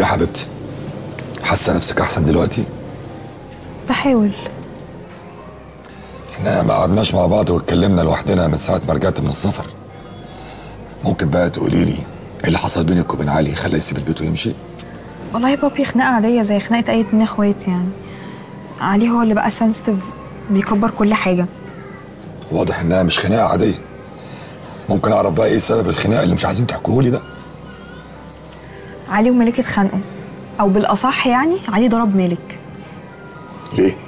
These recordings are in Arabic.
يا حبيبتي، حاسه نفسك احسن دلوقتي؟ بحاول. احنا ما قعدناش مع بعض واتكلمنا لوحدنا من ساعه ما رجعت من السفر. ممكن بقى تقولي لي ايه اللي حصل بينك وبين علي خلاه يسيب البيت ويمشي؟ والله يا بابي خناقه عاديه زي خناقه اي اتنين اخوات يعني. علي هو اللي بقى سنسيتيف، بيكبر كل حاجه. واضح انها مش خناقه عاديه. ممكن اعرف بقى ايه سبب الخناقه اللي مش عايزين تحكوهولي ده؟ علي وملك اتخانقوا، او بالاصح يعني علي ضرب مالك. ليه؟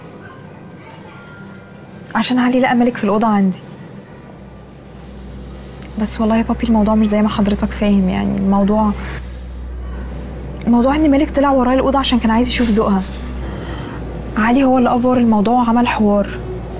عشان علي لقى مالك في الاوضه عندي. بس والله يا بابي الموضوع مش زي ما حضرتك فاهم، يعني الموضوع ان مالك طلع ورايا الاوضه عشان كان عايز يشوف ذوقها. علي هو اللي افور الموضوع وعمل حوار.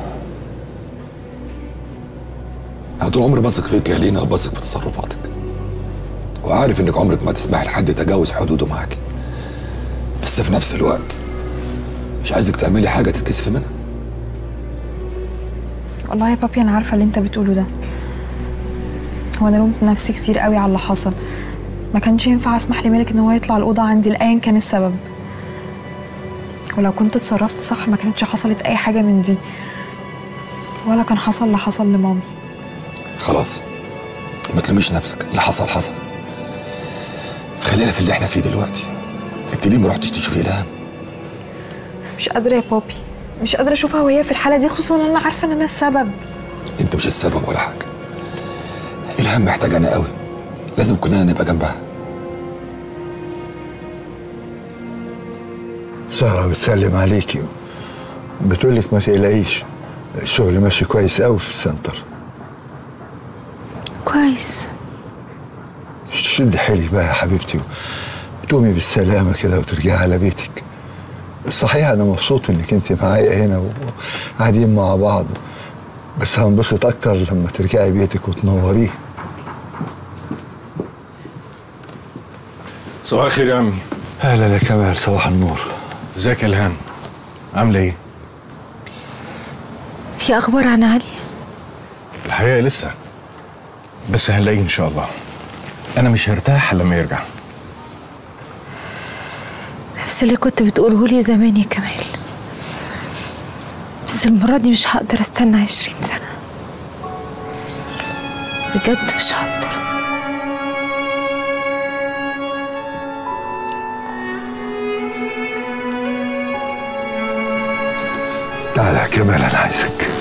انا طول عمري بثق فيك يا لينا وبثق في تصرفاتك، وعارف انك عمرك ما تسمح لحد يتجاوز حدوده معاكي، بس في نفس الوقت مش عايزك تعملي حاجه تتكسفي منها. والله يا بابي انا عارفه اللي انت بتقوله ده. هو انا لومت نفسي كتير قوي على اللي حصل. ما كانش ينفع اسمح لمالك ان هو يطلع الاوضه عندي لايا كان السبب. ولو كنت اتصرفت صح ما كانتش حصلت اي حاجه من دي، ولا كان حصل اللي حصل لمامي. خلاص ما تلوميش نفسك، اللي حصل حصل. خلينا في اللي احنا فيه دلوقتي. انت ليه ما رحتيش تشوفي الهام؟ مش قادره يا بابي، مش قادره اشوفها وهي في الحاله دي، خصوصا ان انا عارفه ان انا السبب. انت مش السبب ولا حاجه. الهام محتاجانا قوي، لازم كلنا نبقى جنبها. سارة بتسلم عليكي، بتقولك ما تقلقيش، الشغل ماشي كويس قوي في السنتر. كويس. شدي حيلك بقى يا حبيبتي وتقومي بالسلامة كده وترجعي على بيتك. صحيح أنا مبسوط إنك أنت معايا هنا وقاعدين مع بعض، بس هنبسط أكتر لما ترجعي بيتك وتنوريه. صباح الخير يا عمي. أهلا يا كمال، صباح النور. ازيك يا الهام؟ عاملة ايه؟ في أخبار عن علي؟ الحقيقة لسه، بس هنلاقيه إن شاء الله. أنا مش هرتاح لما يرجع. نفس اللي كنت بتقوله لي زمان يا كمال، بس المرة دي مش هقدر استنى 20 سنة. بجد مش هقدر. تعالى يا كمال، أنا عايزك.